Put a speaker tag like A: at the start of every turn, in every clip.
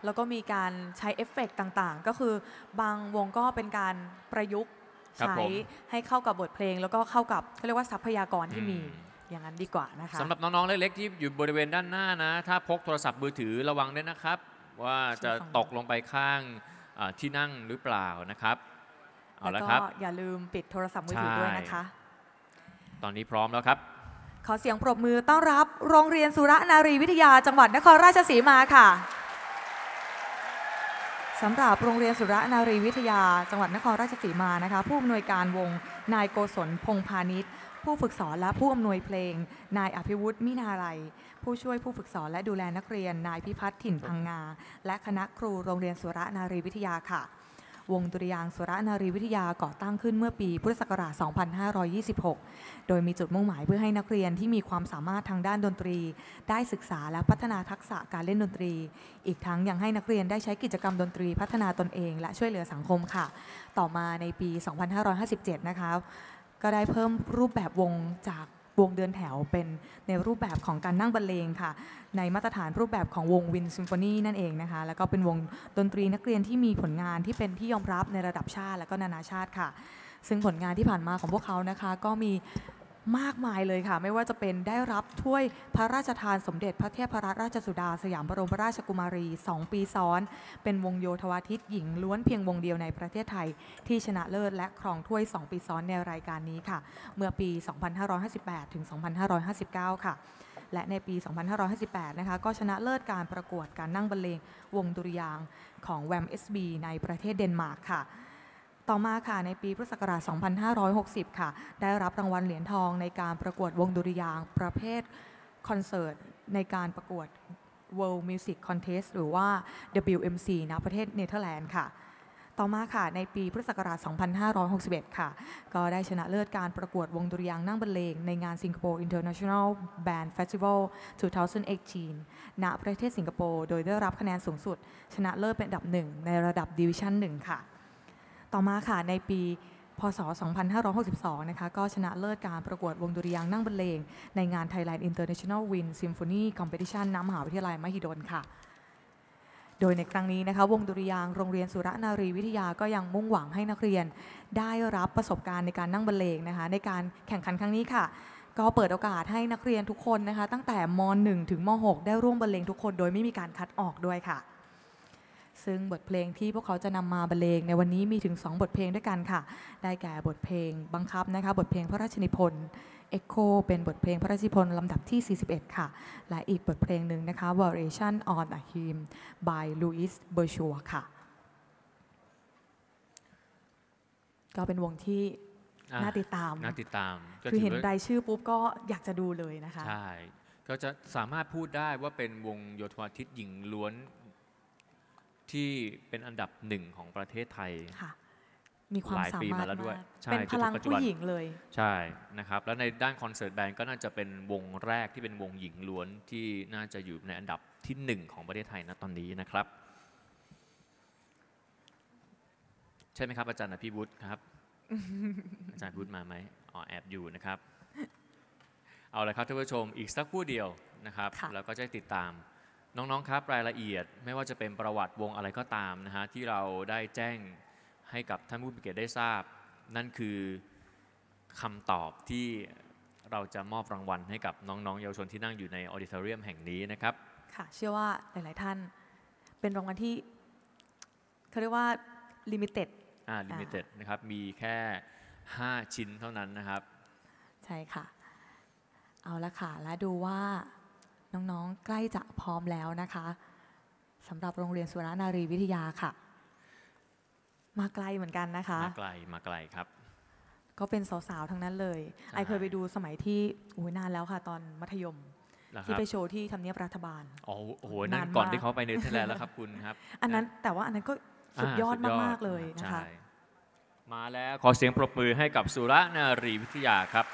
A: แล้วก็มีการใช้เอฟเฟกต์ต่างๆก็คือบางวงก็เป็นการประยุกต์ใช้ให้เข้ากับบทเพลงแล้วก็เข้ากับเขาเรียกว่าทรัพยากรที่มีอย่างนั้นดีกว่านะคะ
B: สำหรับน้องๆเล็กๆที่อยู่บริเวณด้านหน้านะถ้าพกโทรศัพท์มือถือระวังด้วยนะครับว่าจะตกลงไปข้างที่นั่งหรือเปล่านะครับเอาละครับ
A: อย่าลืมปิดโทรศัพท์มือถือด้วยนะคะ
B: ตอนนี้พร้อมแล้วครับ
A: ขอเสียงปรบมือต้อนรับโรงเรียนสุรนารีวิทยาจังหวัดนครราชสีมาค่ะสำหรับโรงเรียนสุรนารีวิทยาจังหวัดนครราชสีมานะคะผู้อำนวยการวงนายโกศลพงพาณิชย์ผู้ฝึกสอนและผู้อำนวยเพลงนายอภิวุฒิมินาลัยผู้ช่วยผู้ฝึกสอนและดูแลนักเรียนนายพิพัฒน์ถิ่นพังงาและคณะครูโรงเรียนสุรนารีวิทยาค่ะวงดุริยางค์สุรนารีวิทยาก่อตั้งขึ้นเมื่อปีพุทธศักราช 2526 โดยมีจุดมุ่งหมายเพื่อให้นักเรียนที่มีความสามารถทางด้านดนตรีได้ศึกษาและพัฒนาทักษะการเล่นดนตรีอีกทั้งยังให้นักเรียนได้ใช้กิจกรรมดนตรีพัฒนาตนเองและช่วยเหลือสังคมค่ะต่อมาในปี 2557 นะคะก็ได้เพิ่มรูปแบบวงจากวงเดินแถวเป็นในรูปแบบของการนั่งบรรเลงค่ะในมาตรฐานรูปแบบของวงวินซิมโฟนีนั่นเองนะคะแล้วก็เป็นวงดนตรีนักเรียนที่มีผลงานที่เป็นที่ยอมรับในระดับชาติและก็นานาชาติค่ะซึ่งผลงานที่ผ่านมาของพวกเขานะคะก็มีมากมายเลยค่ะไม่ว่าจะเป็นได้รับถ้วยพระราชทานสมเด็จพระเทพรัตนราชสุดาสยามบรมราชกุมารี2 ปีซ้อนเป็นวงโยธวาทิตหญิงล้วนเพียงวงเดียวในประเทศไทยที่ชนะเลิศและครองถ้วย2 ปีซ้อนในรายการนี้ค่ะเมื่อปี 2558 ถึง 2559 ค่ะและในปี 2558 นะคะก็ชนะเลิศการประกวดการนั่งบรรเลงวงดุริยางค์ของ WAM-SB ในประเทศเดนมาร์กค่ะต่อมาค่ะในปีพุทธศักราช 2560 ค่ะได้รับรางวัลเหรียญทองในการประกวดวงดุริยางค์ประเภทคอนเสิร์ตในการประกวด World Music Contest หรือว่า WMC ณประเทศเนเธอร์แลนด์ค่ะต่อมาค่ะในปีพุทธศักราช 2561 ค่ะก็ได้ชนะเลิศการประกวดวงดุริยางค์นั่งบรรเลงในงาน Singapore International Band Festival 2018 ณประเทศสิงคโปร์โดยได้รับคะแนนสูงสุดชนะเลิศเป็นอันดับ1ในระดับ Division 1 ค่ะต่อมาค่ะในปีพ.ศ. 2562 นะคะก็ชนะเลิศการประกวดวงดุริยางค์นั่งบรรเลงในงาน Thailand International Wind Symphony Competition ณ มหาวิทยาลัยมหิดลค่ะโดยในครั้งนี้นะคะวงดุริยางค์โรงเรียนสุรนารีวิทยาก็ยังมุ่งหวังให้นักเรียนได้รับประสบการณ์ในการนั่งบรรเลงนะคะในการแข่งขันครั้งนี้ค่ะก็เปิดโอกาสให้นักเรียนทุกคนนะคะตั้งแต่ม.1 ถึงม.6 ได้ร่วมบรรเลงทุกคนโดยไม่มีการคัดออกด้วยค่ะซึ่งบทเพลงที่พวกเขาจะนำมาบรรเลงในวันนี้มีถึง2บทเพลงด้วยกันค่ะได้แก่บทเพลงบังคับนะคะบทเพลงพระราชนิพนธ์ Echo เป็นบทเพลงพระราชนิพนธ์ลำดับที่ 41 ค่ะและอีกบทเพลงหนึ่งนะคะ Variation on a Hymn by Louis Bourgeois ค่ะก็เป็นวงที่น่าติดตามคือเห็นรายชื่อปุ๊บก็อยากจะดูเลยนะคะ
B: ใช่ก็จะสามารถพูดได้ว่าเป็นวงโยธวาทิตหญิงล้วนที่เป็นอันดับ1ของประเทศไทย
A: ค่ะมีความสามารถมาก
B: เป็
A: นพลังผู้หญิงเลย
B: ใช่นะครับแล้วในด้านคอนเสิร์ตแบนด์ก็น่าจะเป็นวงแรกที่เป็นวงหญิงล้วนที่น่าจะอยู่ในอันดับที่1ของประเทศไทยณตอนนี้นะครับใช่ไหมครับอาจารย์อภิวุฒิครับ อาจารย์พูดมาไหมแอบอยู่นะครับเอาละครับท่านผู้ชมอีกสักครู่เดียวนะครับแล้วก็จะติดตามน้องๆครับรายละเอียดไม่ว่าจะเป็นประวัติวงอะไรก็ตามนะฮะที่เราได้แจ้งให้กับท่านผู้มีเกียรติได้ทราบนั่นคือคำตอบที่เราจะมอบรางวัลให้กับน้องๆเยาวชนที่นั่งอยู่ในออดิทอเรียมแห่งนี้นะครับ
A: ค่ะเชื่อว่าหลายๆท่านเป็นรางวัลที่เขาเรียกว่าลิมิเต็ด
B: นะครับมีแค่5ชิ้นเท่านั้นนะครับ
A: ใช่ค่ะเอาละค่ะและดูว่าน้องๆใกล้จะพร้อมแล้วนะคะสำหรับโรงเรียนสุรนารีวิทยาค่ะมาไกลเหมือนกันนะคะ
B: มาไกลครับ
A: ก็เป็นสาวๆทั้งนั้นเลยไอเคยไปดูสมัยที่นานแล้วค่ะตอนมัธยมที่ไปโชว์ที่ทำเนียบรัฐบาล
B: โอ้โหนั่นก่อนที่เขาไปเนเธอร์แลนด์แล้วครับคุณครับ
A: อันนั้นแต่ว่าอันนั้นก็สุดยอดมากๆเลยนะคะ
B: มาแล้วขอเสียงปรบมือให้กับสุรนารีวิทยาครับ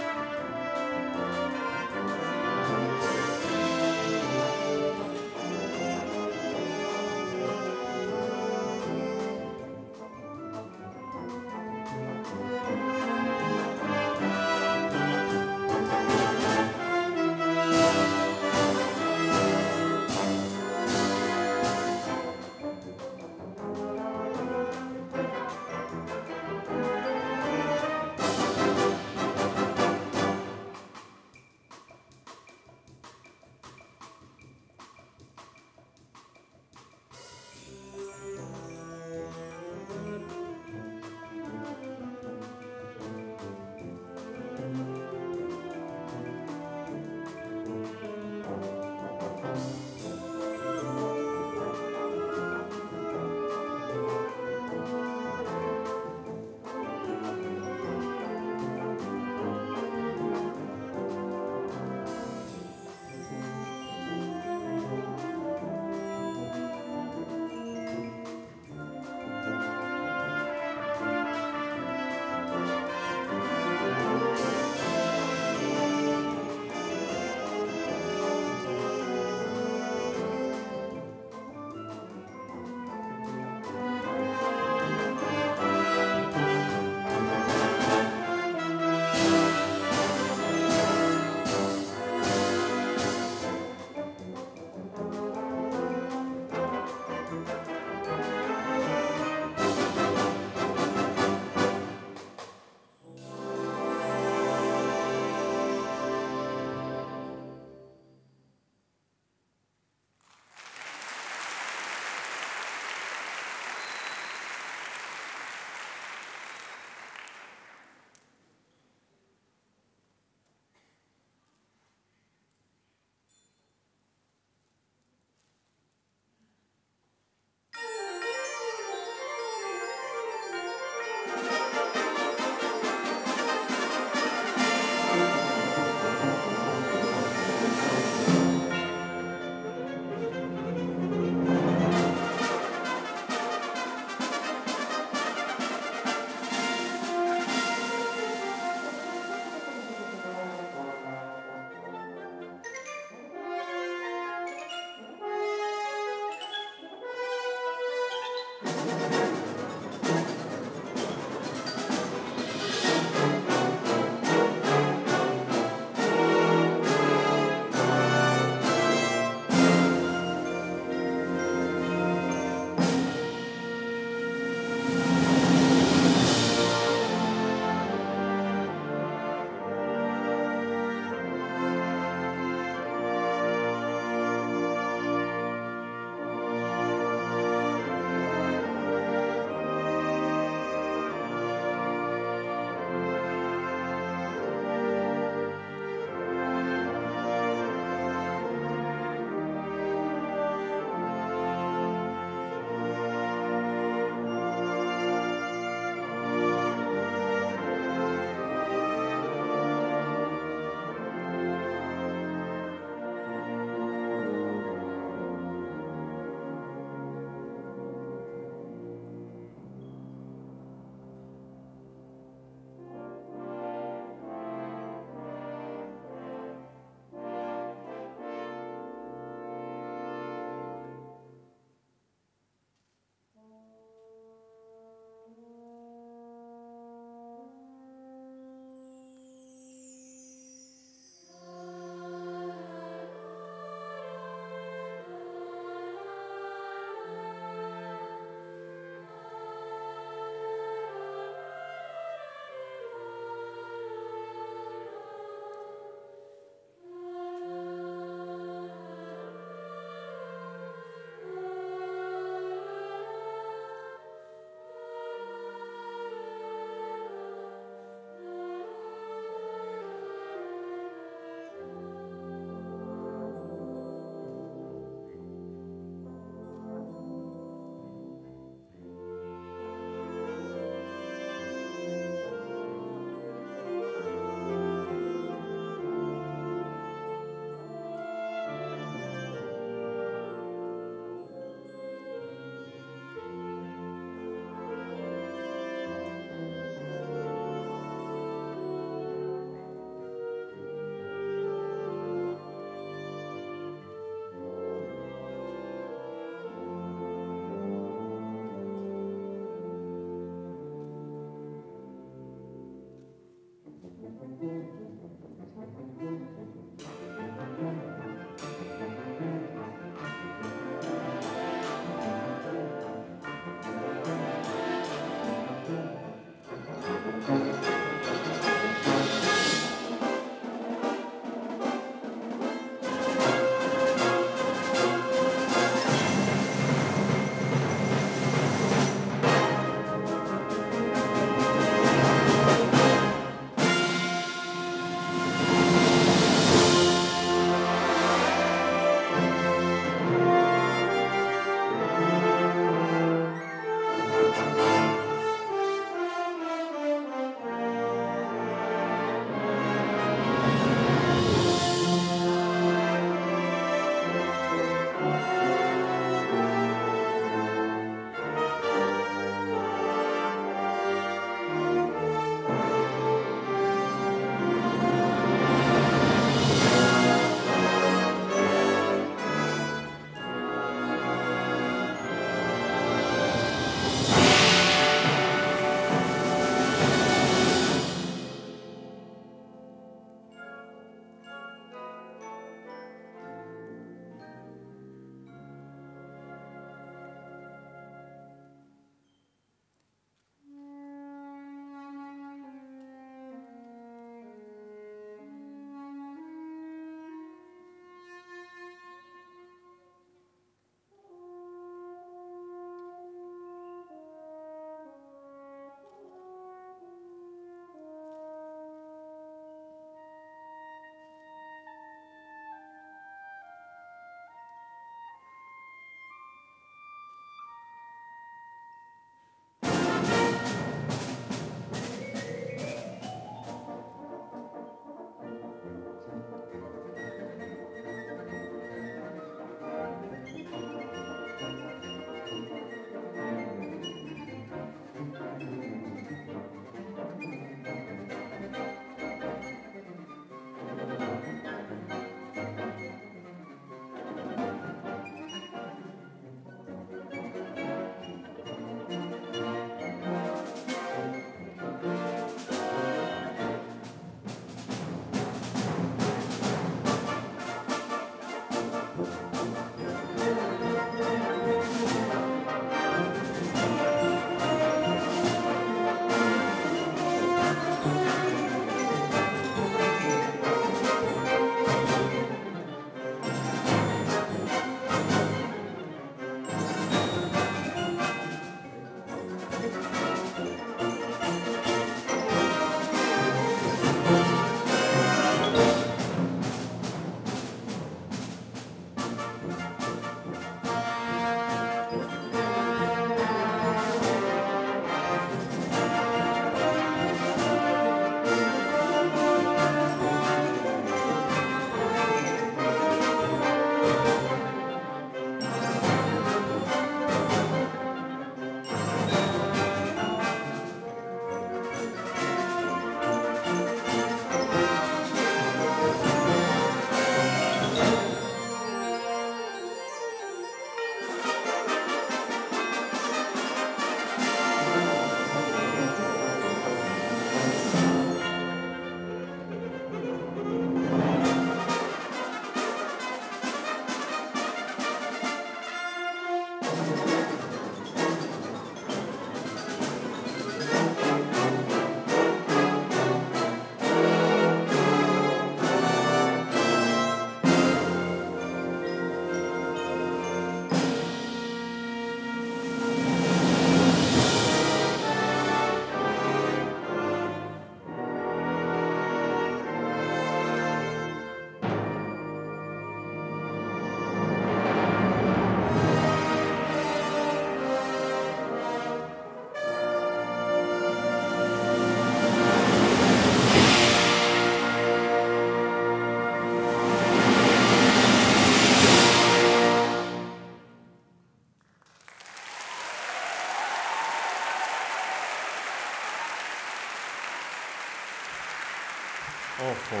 B: โอ้โห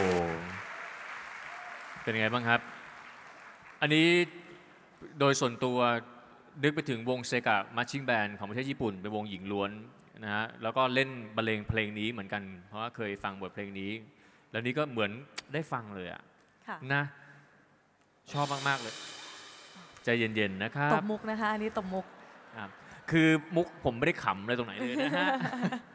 B: เป็นไงบ้างครับอันนี้โดยส่วนตัวนึกไปถึงวงเซกะมาร์ชิ่งแบนด์ของประเทศญี่ปุ่นเป็นวงหญิงล้วนนะฮะแล้วก็เล่นบรรเลงเพลงนี้เหมือนกันเพราะว่าเคยฟังบทเพลงนี้แล้วนี้ก็เหมือนได้ฟังเลยอะนะชอบมากๆเลยใจเย็นๆนะครับ
A: ตบมุกนะคะอันนี้ตบมุก
B: คือมุกผมไม่ได้ขำอะไรตรงไหนเลยนะฮะ